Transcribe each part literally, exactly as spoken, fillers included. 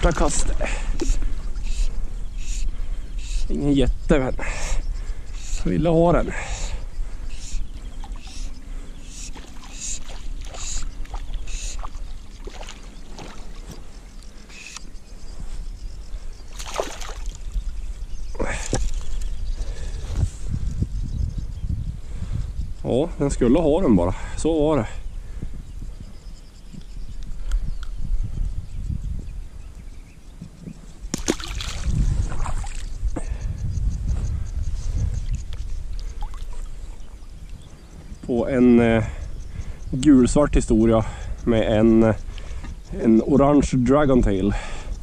första kastet. Ingen jätte, men jag ville ha den. Ja, den skulle ha den bara. Så var det. På en eh, gulsvart historia med en, eh, en orange dragontail.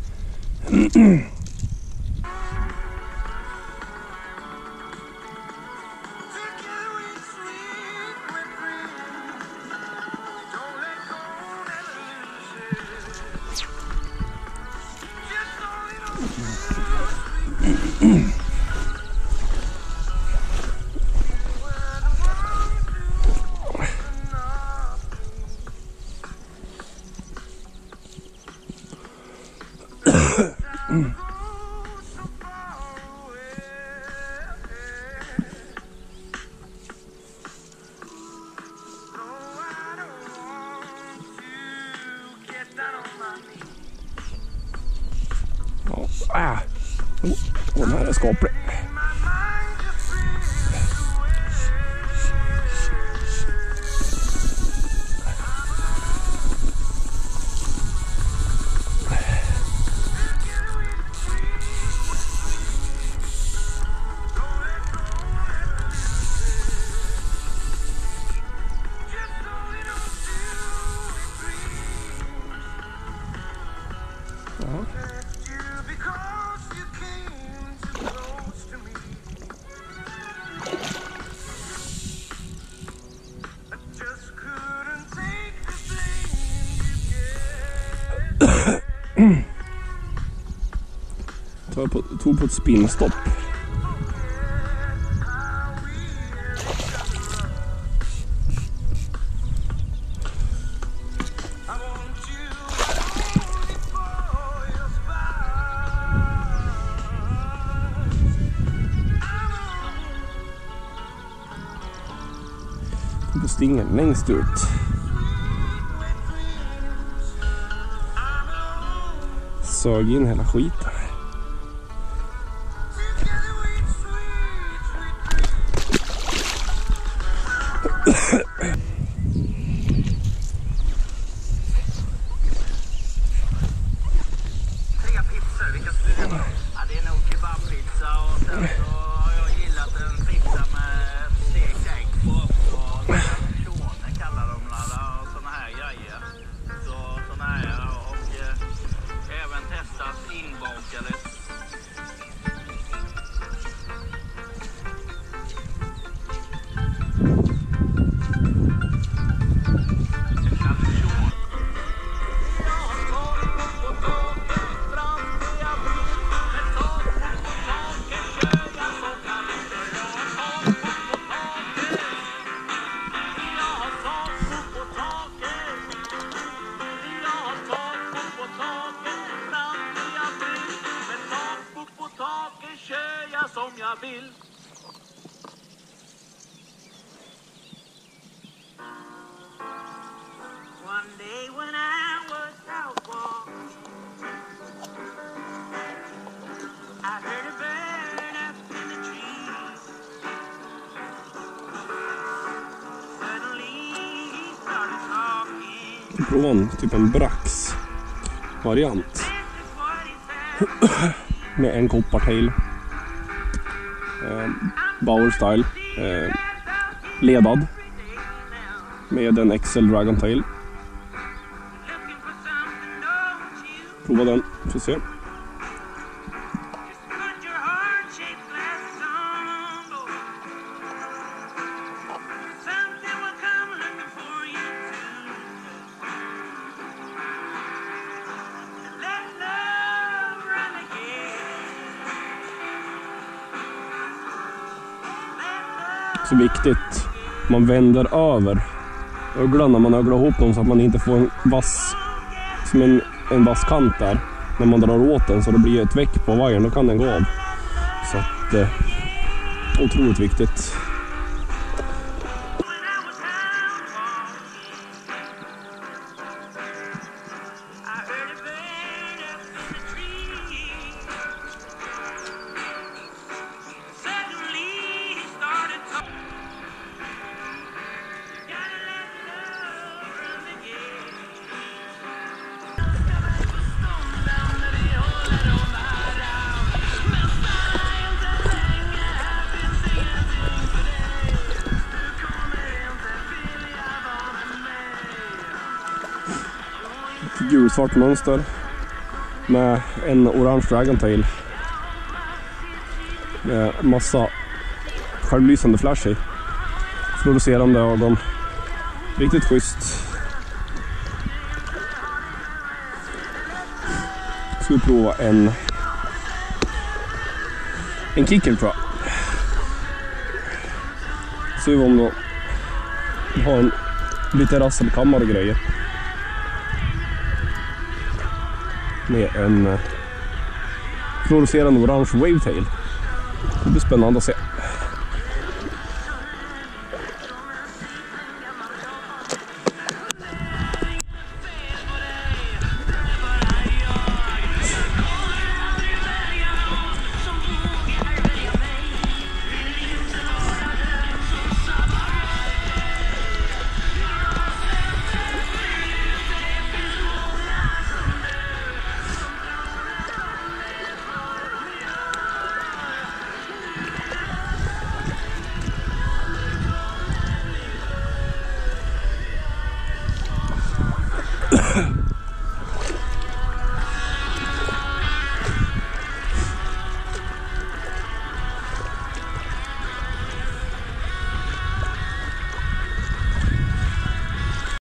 Mm. Ja, ah. Oh, den här är skaplig. Tog på, tog på ett spinnstopp. Tog på stingen längst ut. Sög in hela skiten. Tre pizzor, vilka skulle det vara? Ja, det är nog kebabpizza och sen så har jag gillat en pizza med stekt ägg på och calzone kallar de alla och såna här grejer. Så såna här och eh, även testat inbakade. Som jag vill. One day when I was out walking, I heard a bird up in the trees. Suddenly he started talking. Från typ en brax variant med en koppartail. Eh, Bauer style eh, ledad med en X L Dragontail. Prova den, får se. Så viktigt, man vänder över öglan när man öglar ihop dem så att man inte får en vass, som en, en vass kant där. när man drar åt den, så det blir ett väck på vajern, då kan den gå av. Så att eh, otroligt viktigt. Gulsvart mönster med en orange dragontail med massa självlysande flash i, fluorescerande ögon, riktigt schysst. Ska vi prova en en kicker, tror jag. Se om då har en lite rasselkammare grejer med en fluorescerande orange wavetail. Det blir spännande att se.